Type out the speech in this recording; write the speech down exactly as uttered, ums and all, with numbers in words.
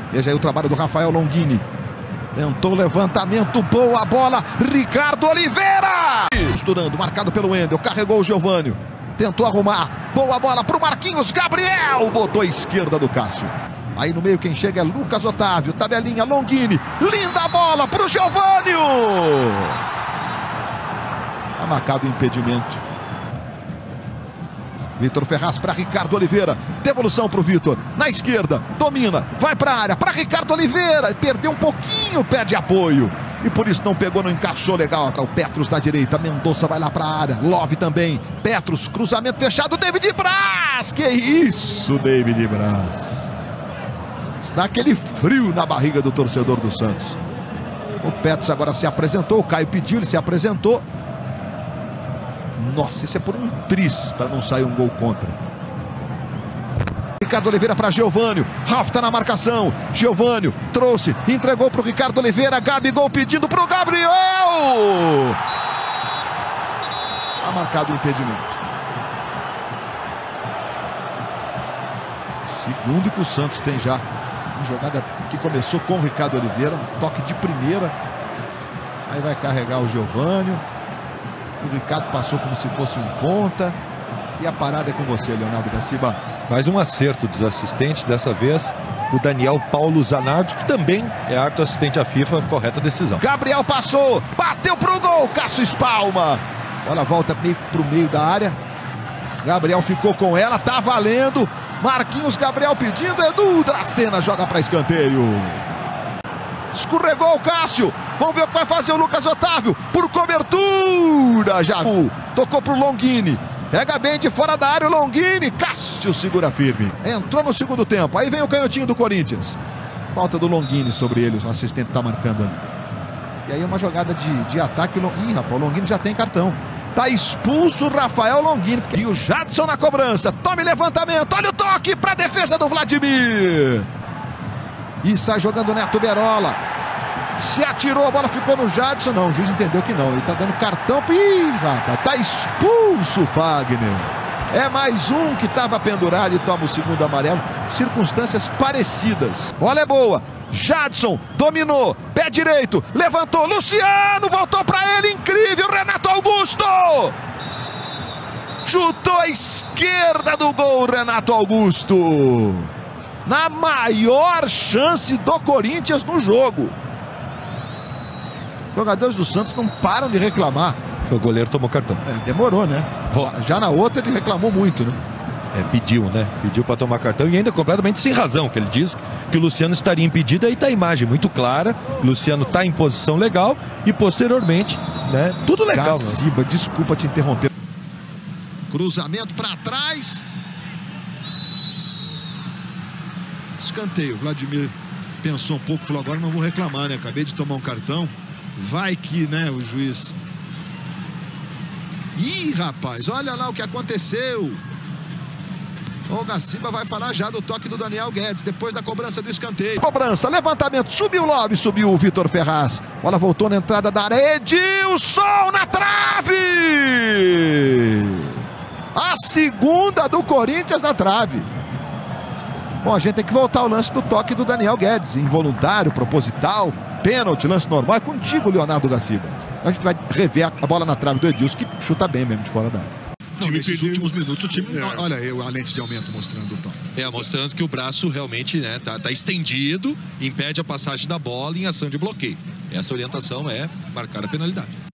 Veja aí o trabalho do Rafael Longini. Tentou levantamento, boa bola, Ricardo Oliveira! Misturando, marcado pelo Wendel, carregou o Giovânio. Tentou arrumar, boa bola para o Marquinhos Gabriel, botou a esquerda do Cássio. Aí no meio quem chega é Lucas Otávio, tabelinha, Longini, linda bola para o Giovânio! Tá marcado o impedimento. Vitor Ferraz para Ricardo Oliveira, devolução para o Vitor, na esquerda, domina, vai para a área, para Ricardo Oliveira, perdeu um pouquinho, perde apoio, e por isso não pegou, não encaixou legal. O Petros da direita, Mendonça vai lá para a área, Love também, Petros, cruzamento fechado, David Braz, que isso, David Braz, dá aquele frio na barriga do torcedor do Santos. O Petros agora se apresentou, o Caio pediu, ele se apresentou. Nossa, isso é por um tris para não sair um gol contra. Ricardo Oliveira para Giovânio. Ralf está na marcação. Giovânio trouxe, entregou para o Ricardo Oliveira. Gabigol pedindo para o Gabriel. Está marcado o impedimento. Segundo que o Santos tem já. Uma jogada que começou com o Ricardo Oliveira. Um toque de primeira. Aí vai carregar o Giovânio. O Ricardo passou como se fosse um ponta. E a parada é com você, Leonardo Gaciba. Mais um acerto dos assistentes, dessa vez o Daniel Paulo Zanardo, que também é árbitro assistente à FIFA, correta decisão. Gabriel passou, bateu pro gol, Cássio espalma. Bola volta meio pro meio da área. Gabriel ficou com ela, tá valendo. Marquinhos Gabriel pedindo, Edu Dracena joga para escanteio. Escorregou o Cássio. Vamos ver o que vai fazer o Lucas Otávio. Por cobertura. Já tocou pro Longini. Pega bem de fora da área o Longini. Cássio segura firme. Entrou no segundo tempo. Aí vem o canhotinho do Corinthians. Falta do Longini sobre ele. O assistente tá marcando ali. E aí uma jogada de, de ataque. Ih, rapaz, o Longini já tem cartão. Tá expulso o Rafael Longini. E o Jadson na cobrança. Tome levantamento. Olha o toque pra defesa do Vladimir. E sai jogando o Neto Berola. Se atirou, a bola ficou no Jadson. Não, o juiz entendeu que não. Ele tá dando cartão. Ih, rapaz, tá expulso o Fagner. É mais um que tava pendurado e toma o segundo amarelo. Circunstâncias parecidas. Bola é boa. Jadson dominou. Pé direito. Levantou. Luciano voltou pra ele. Incrível. Renato Augusto. Chutou a esquerda do gol, Renato Augusto. Na maior chance do Corinthians no jogo. Os jogadores do Santos não param de reclamar. O goleiro tomou cartão. É, demorou, né? Já na outra ele reclamou muito, né? É, pediu, né? Pediu para tomar cartão e ainda completamente sem razão, que ele diz que o Luciano estaria impedido. Aí tá a imagem muito clara. O Luciano tá em posição legal e posteriormente, né? Tudo legal. Gaciba, né? Desculpa te interromper. Cruzamento para trás. Escanteio. Vladimir pensou um pouco, falou: agora não vou reclamar, né? Acabei de tomar um cartão. Vai que, né, o juiz. Ih, rapaz, olha lá o que aconteceu. O Gaciba vai falar já do toque do Daniel Guedes, depois da cobrança do escanteio. Cobrança, levantamento, subiu o Love, subiu o Vitor Ferraz. Bola voltou na entrada da área. Edilson na trave! A segunda do Corinthians na trave. Bom, a gente tem que voltar ao lance do toque do Daniel Guedes. Involuntário, proposital, pênalti, lance normal. É contigo, Leonardo Gaciba. A gente vai rever a bola na trave do Edilson, que chuta bem mesmo de fora da área. Não, nesses últimos minutos o time... É. Olha aí a lente de aumento mostrando o toque. É, mostrando que o braço realmente, né, tá, tá estendido, impede a passagem da bola em ação de bloqueio. Essa orientação é marcar a penalidade.